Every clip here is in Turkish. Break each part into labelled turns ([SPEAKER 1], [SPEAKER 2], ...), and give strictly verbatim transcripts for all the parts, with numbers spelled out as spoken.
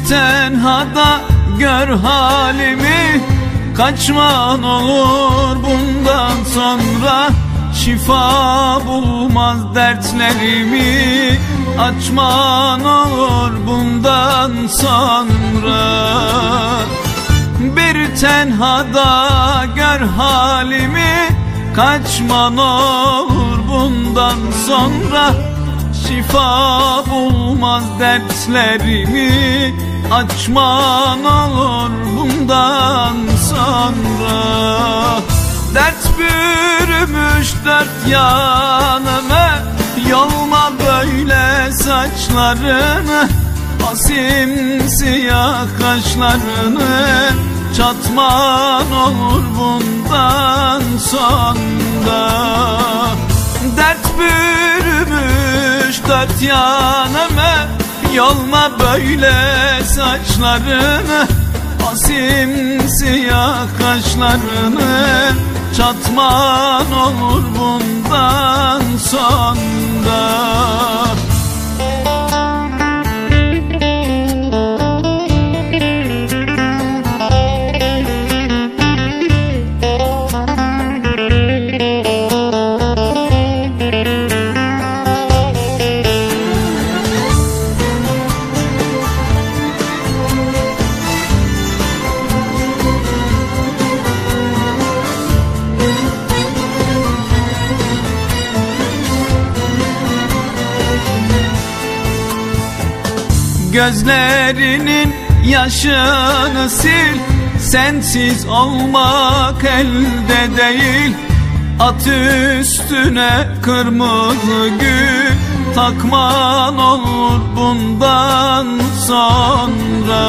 [SPEAKER 1] tenhada gör halimi, kaçman olur bundan sonra. Şifa bulmaz dertlerimi, açman olur bundan sonra. Bir tenhada gör halimi, kaçman olur bundan sonra. Şifa bulmaz dertlerimi, açman olur bundan sonra. Dert bürümüş dört yanımı, yolma böyle saçlarını. O simsiyah kaşlarını, çatman olur bundan sonra. Dert bürümüş dört yanımı, yolma böyle saçlarını. O simsiyah kaşlarını, çatman olur bundan sonra. Gözlerinin yaşını sil, sensiz olmak elde değil. At üstüne kırmızı gül, takman olur bundan sonra.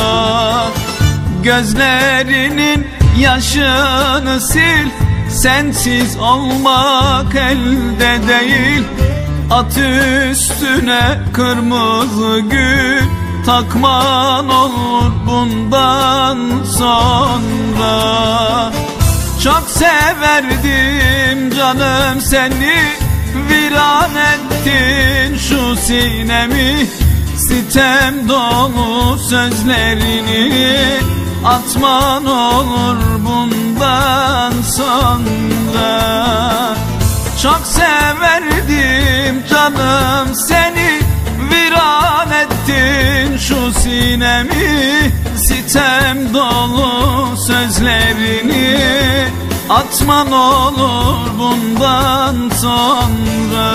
[SPEAKER 1] Gözlerinin yaşını sil, sensiz olmak elde değil. At üstüne kırmızı gül, takman olur bundan sonra. Çok severdim canım seni, viran ettin şu sinemi. Sitem dolu sözlerini, atman olur bundan sonra. Çok severdim canım seni, viran ettin şu sinemi. Sitem dolu sözlerini, atman olur bundan sonra.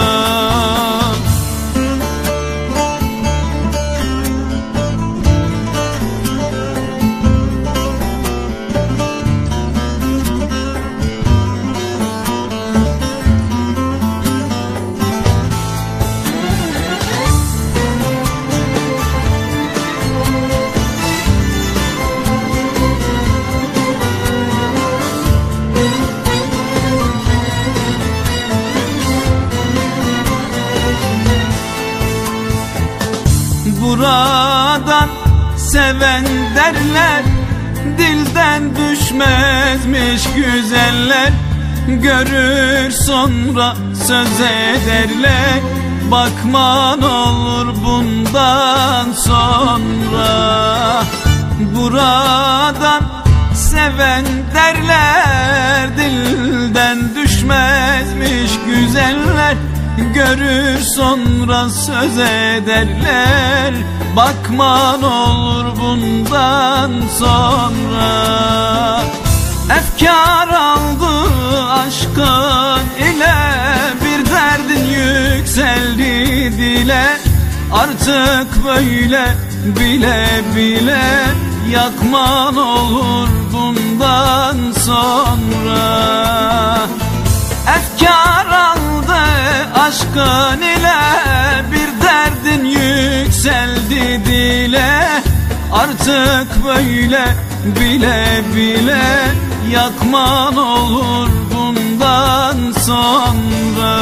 [SPEAKER 1] Buradan seven derler, dilden düşmezmiş güzeller. Görür sonra söz ederler, bakman olur bundan sonra. Buradan seven derler, dilden düşmezmiş güzeller. Görür sonra söz ederler, bakman olur bundan sonra. Efkar aldı aşkın ile, bir derdin yükseldi dile. Artık böyle bile bile, yakman olur bundan sonra. Efkar aldı aşkın ile, bir derdin yükseldi dile. Artık böyle bile bile, yakman olur bundan sonra.